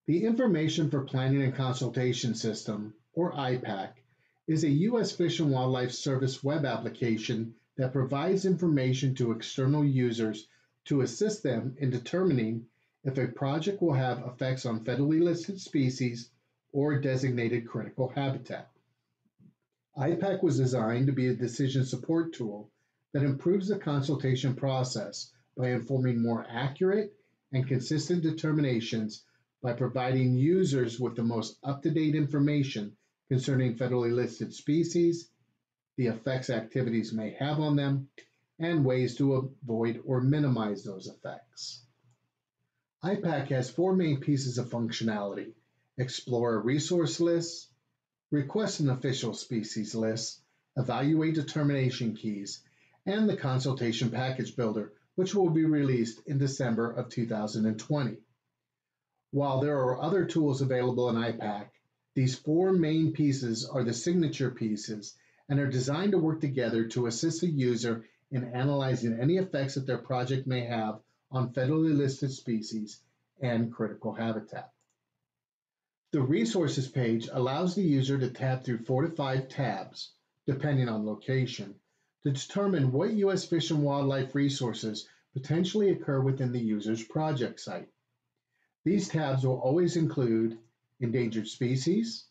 The Information for Planning and Consultation System, or IPaC, is a U.S. Fish and Wildlife Service web application that provides information to external users to assist them in determining if a project will have effects on federally listed species or designated critical habitat. IPaC was designed to be a decision support tool that improves the consultation process by informing more accurate and consistent determinations by providing users with the most up-to-date information concerning federally listed species, the effects activities may have on them, and ways to avoid or minimize those effects. IPaC has four main pieces of functionality: explore a resource list, request an official species list, evaluate determination keys, and the consultation package builder, which will be released in December of 2020. While there are other tools available in IPaC, these four main pieces are the signature pieces and are designed to work together to assist the user in analyzing any effects that their project may have on federally listed species and critical habitat. The Resources page allows the user to tab through 4 to 5 tabs, depending on location, to determine what U.S. Fish and Wildlife resources potentially occur within the user's project site. These tabs will always include endangered species,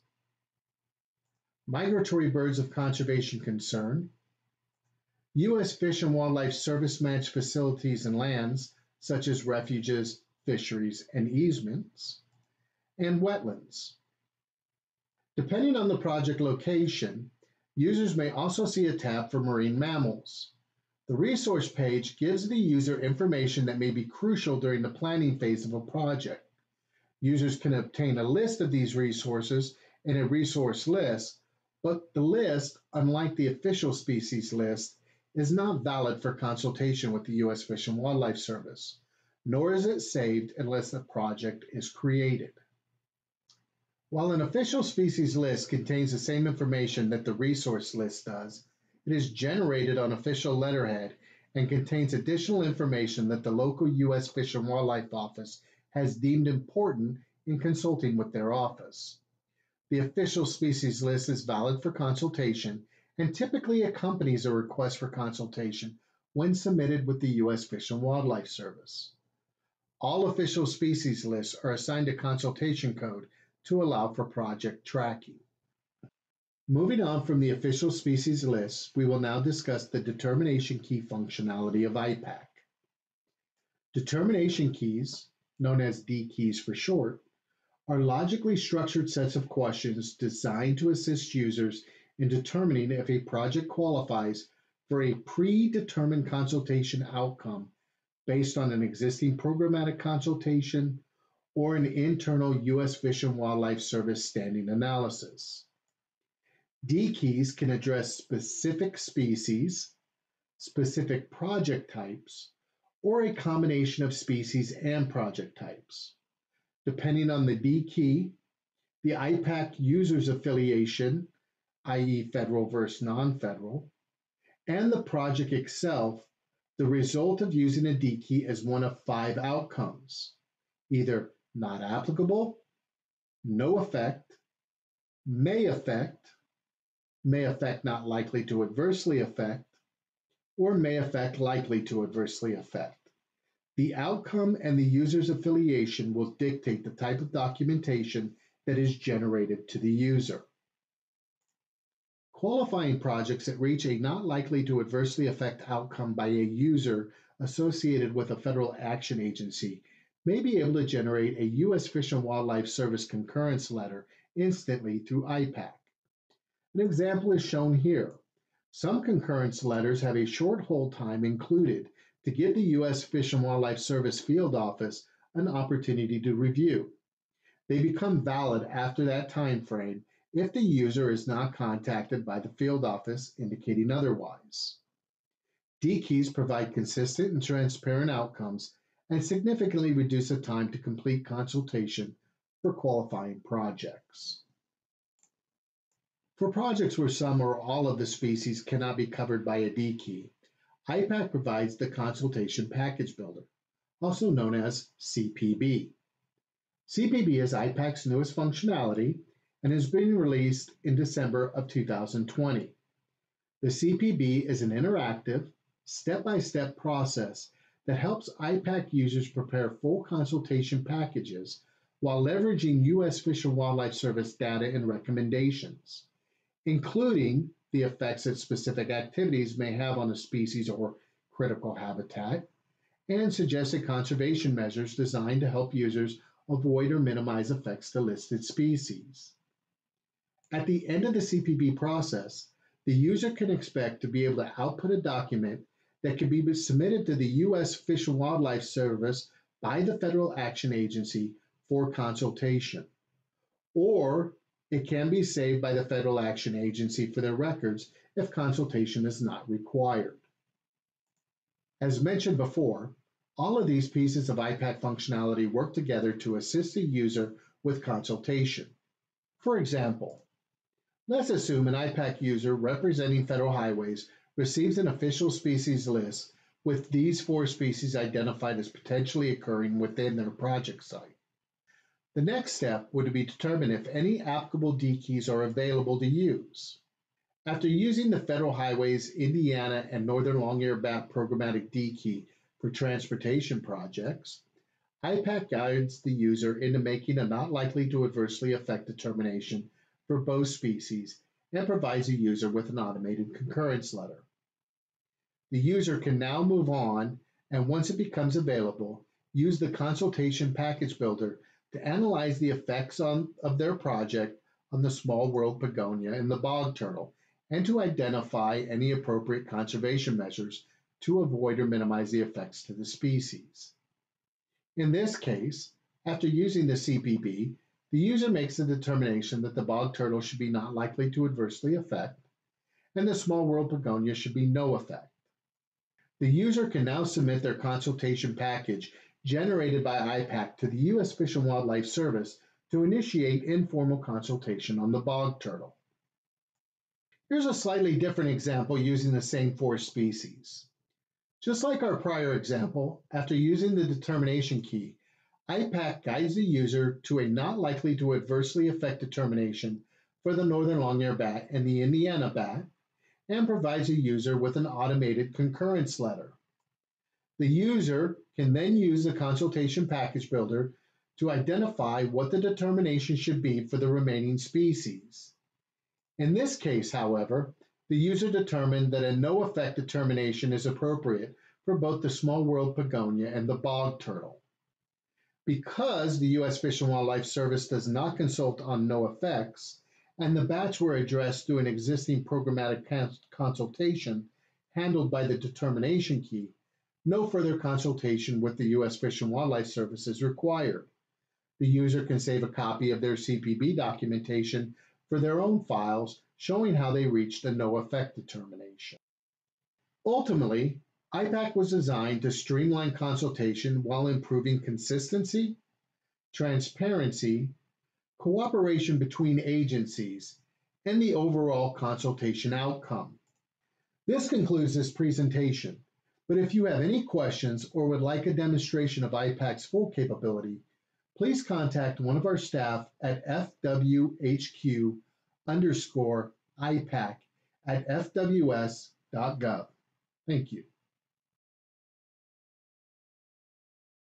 migratory birds of conservation concern, U.S. Fish and Wildlife Service managed facilities and lands, such as refuges, fisheries, and easements, and wetlands. Depending on the project location, users may also see a tab for marine mammals. The resource page gives the user information that may be crucial during the planning phase of a project. Users can obtain a list of these resources in a resource list, but the list, unlike the official species list, is not valid for consultation with the U.S. Fish and Wildlife Service, nor is it saved unless the project is created. While an official species list contains the same information that the resource list does, it is generated on official letterhead and contains additional information that the local U.S. Fish and Wildlife Office has deemed important in consulting with their office. The official species list is valid for consultation and typically accompanies a request for consultation when submitted with the U.S. Fish and Wildlife Service. All official species lists are assigned a consultation code to allow for project tracking. Moving on from the official species lists, we will now discuss the determination key functionality of IPaC. Determination keys, known as D keys for short, are logically structured sets of questions designed to assist users in determining if a project qualifies for a predetermined consultation outcome based on an existing programmatic consultation or an internal U.S. Fish and Wildlife Service standing analysis. D keys can address specific species, specific project types, or a combination of species and project types. Depending on the D key, the IPaC user's affiliation, i.e. federal versus non-federal, and the project itself, the result of using a D key is one of 5 outcomes: either not applicable, no effect, may affect not likely to adversely affect, or may affect likely to adversely affect. The outcome and the user's affiliation will dictate the type of documentation that is generated to the user. Qualifying projects that reach a not likely to adversely affect outcome by a user associated with a federal action agency may be able to generate a U.S. Fish and Wildlife Service concurrence letter instantly through IPaC. An example is shown here. Some concurrence letters have a short hold time included to give the U.S. Fish and Wildlife Service field office an opportunity to review. They become valid after that time frame if the user is not contacted by the field office indicating otherwise. D keys provide consistent and transparent outcomes and significantly reduce the time to complete consultation for qualifying projects. For projects where some or all of the species cannot be covered by a D key, IPaC provides the Consultation Package Builder, also known as CPB. CPB is IPaC's newest functionality and has been released in December of 2020. The CPB is an interactive, step-by-step process that helps IPaC users prepare full consultation packages while leveraging U.S. Fish and Wildlife Service data and recommendations, including the effects that specific activities may have on a species or critical habitat, and suggested conservation measures designed to help users avoid or minimize effects to listed species. At the end of the CPB process, the user can expect to be able to output a document that can be submitted to the U.S. Fish and Wildlife Service by the Federal Action Agency for consultation, or it can be saved by the Federal Action Agency for their records if consultation is not required. As mentioned before, all of these pieces of IPaC functionality work together to assist the user with consultation. For example, let's assume an IPaC user representing federal highways receives an official species list with these 4 species identified as potentially occurring within their project site. The next step would be to determine if any applicable D keys are available to use. After using the Federal Highways Indiana and Northern Long-Eared Bat programmatic D key for transportation projects, IPaC guides the user into making a not likely to adversely affect determination for both species and provides the user with an automated concurrence letter. The user can now move on, and once it becomes available, use the consultation package builder to analyze the effects of their project on the small world begonia and the bog turtle, and to identify any appropriate conservation measures to avoid or minimize the effects to the species. In this case, after using the CPB, the user makes the determination that the bog turtle should be not likely to adversely affect, and the small world begonia should be no effect. The user can now submit their consultation package generated by IPaC to the U.S. Fish and Wildlife Service to initiate informal consultation on the bog turtle. Here's a slightly different example using the same 4 species. Just like our prior example, after using the determination key, IPaC guides the user to a not likely to adversely affect determination for the northern long-eared bat and the Indiana bat, and provides a user with an automated concurrence letter. The user can then use the consultation package builder to identify what the determination should be for the remaining species. In this case, however, the user determined that a no effect determination is appropriate for both the small world begonia and the bog turtle. Because the U.S. Fish and Wildlife Service does not consult on no effects, and the bats were addressed through an existing programmatic consultation handled by the determination key, no further consultation with the U.S. Fish and Wildlife Service is required. The user can save a copy of their CPB documentation for their own files, showing how they reached a no effect determination. Ultimately, IPaC was designed to streamline consultation while improving consistency, transparency, cooperation between agencies, and the overall consultation outcome. This concludes this presentation, but if you have any questions or would like a demonstration of IPaC's full capability, please contact one of our staff at FWHQ_IPaC at fws.gov. Thank you.